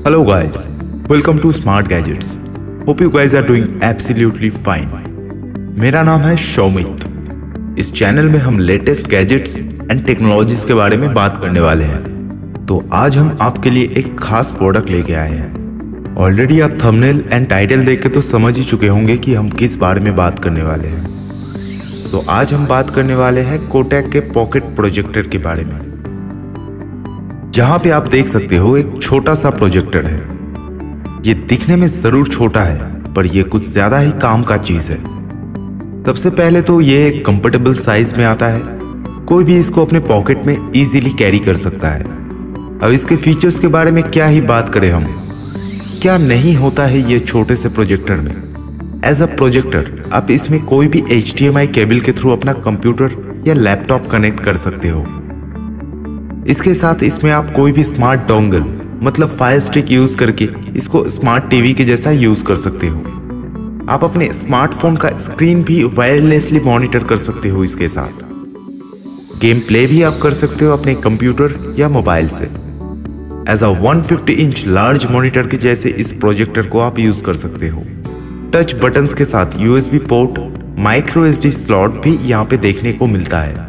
Hello guys, welcome to Smart Gadgets. Hope you guys are doing absolutely fine. मेरा नाम है शौमित। इस channel में हम लेटेस्ट गैजेट्स एंड टेक्नोलॉजीज के बारे में बात करने वाले हैं। तो आज हम आपके लिए एक खास प्रोडक्ट लेके आए हैं। ऑलरेडी आप थंबनेल एंड टाइटल देख के तो समझ ही चुके होंगे कि हम किस बारे में बात करने वाले हैं। तो आज हम बात करने वाले हैं कोटक के पॉकेट प्रोजेक्टर के बारे में। जहां पे आप देख सकते हो एक छोटा सा प्रोजेक्टर है। ये दिखने में जरूर छोटा है पर ये कुछ ज्यादा ही काम का चीज है। सबसे पहले तो ये एक कंफर्टेबल साइज में आता है, कोई भी इसको अपने पॉकेट में इजीली कैरी कर सकता है। अब इसके फीचर्स के बारे में क्या ही बात करें हम, क्या नहीं होता है ये छोटे से प्रोजेक्टर में। एज अ प्रोजेक्टर आप इसमें कोई भी HDMI केबल के थ्रू अपना कंप्यूटर या लैपटॉप कनेक्ट कर सकते हो। इसके साथ इसमें आप कोई भी स्मार्ट डोंगल मतलब फायर स्टिक यूज करके इसको स्मार्ट टीवी के जैसा यूज कर सकते हो। आप अपने स्मार्टफोन का स्क्रीन भी वायरलेसली मॉनिटर कर सकते हो। इसके साथ गेम प्ले भी आप कर सकते हो अपने कंप्यूटर या मोबाइल से। As a 150 inch large monitor के जैसे इस प्रोजेक्टर को आप यूज कर सकते हो। टच बटन्स के साथ USB port, micro SD slot भी यहाँ पे देखने को मिलता है।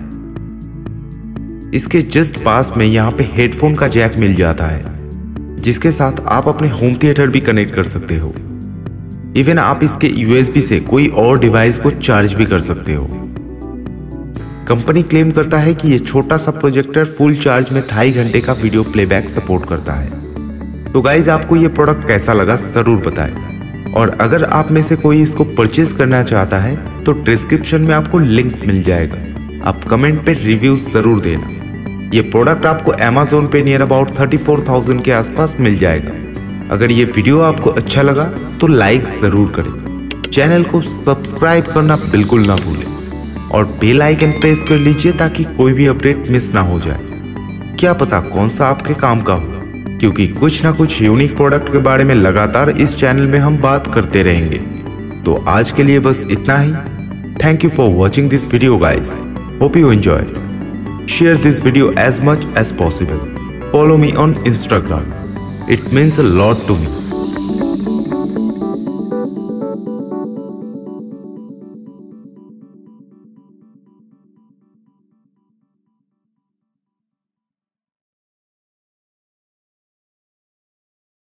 इसके जस्ट पास में यहाँ पे हेडफोन का जैक मिल जाता है, जिसके साथ आप अपने होम थिएटर भी कनेक्ट कर सकते हो। इवन आप इसके USB से कोई और डिवाइस को चार्ज भी कर सकते हो। कंपनी क्लेम करता है कि ये छोटा सा प्रोजेक्टर फुल चार्ज में 2.5 घंटे का वीडियो प्लेबैक सपोर्ट करता है। तो गाइज आपको ये प्रोडक्ट कैसा लगा जरूर बताएं। और अगर आप में से कोई इसको परचेज करना चाहता है तो डिस्क्रिप्शन में आपको लिंक मिल जाएगा, आप कमेंट पे रिव्यू जरूर देना। ये प्रोडक्ट आपको Amazon पे नियर अबाउट 34,000 के आसपास मिल जाएगा। अगर ये वीडियो आपको अच्छा लगा तो लाइक जरूर करें, चैनल को सब्सक्राइब करना बिल्कुल ना भूलें और बेल आइकन प्रेस कर लीजिए ताकि कोई भी अपडेट मिस ना हो जाए। क्या पता कौन सा आपके काम का हो, क्योंकि कुछ ना कुछ यूनिक प्रोडक्ट के बारे में लगातार इस चैनल में हम बात करते रहेंगे। तो आज के लिए बस इतना ही। Thank you for watching this video guys. Hope you enjoy. Share this video as much as possible. Follow me on Instagram. It means a lot to me.